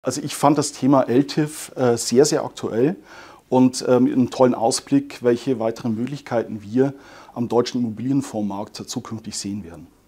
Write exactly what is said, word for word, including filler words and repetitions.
Also ich fand das Thema L T I F äh, sehr, sehr aktuell und ähm, einen tollen Ausblick, welche weiteren Möglichkeiten wir am deutschen Immobilienfondsmarkt zukünftig sehen werden.